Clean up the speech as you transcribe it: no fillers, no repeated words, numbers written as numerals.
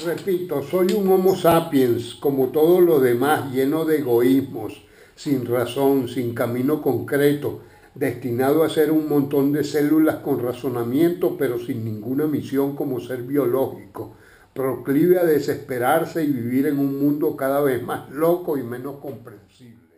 Repito, soy un Homo sapiens, como todo lo demás, lleno de egoísmos, sin razón, sin camino concreto, destinado a ser un montón de células con razonamiento, pero sin ninguna misión como ser biológico, proclive a desesperarse y vivir en un mundo cada vez más loco y menos comprensible.